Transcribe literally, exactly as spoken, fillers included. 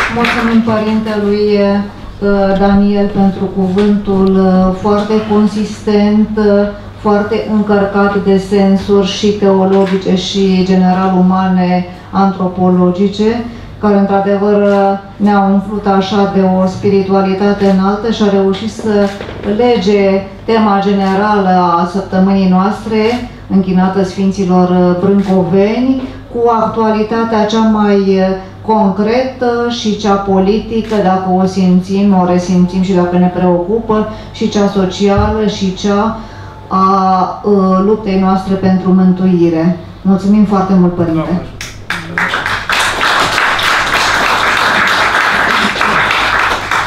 Mulțumim Părintelui Daniel pentru cuvântul foarte consistent, foarte încărcat de sensuri și teologice și general umane, antropologice, care într-adevăr ne-a umflut așa de o spiritualitate înaltă și a reușit să lege tema generală a săptămânii noastre, închinată Sfinților Brâncoveni, cu actualitatea cea mai concretă și cea politică, dacă o simțim, o resimțim și dacă ne preocupă, și cea socială și cea a, a luptei noastre pentru mântuire. Mulțumim foarte mult, Părinte!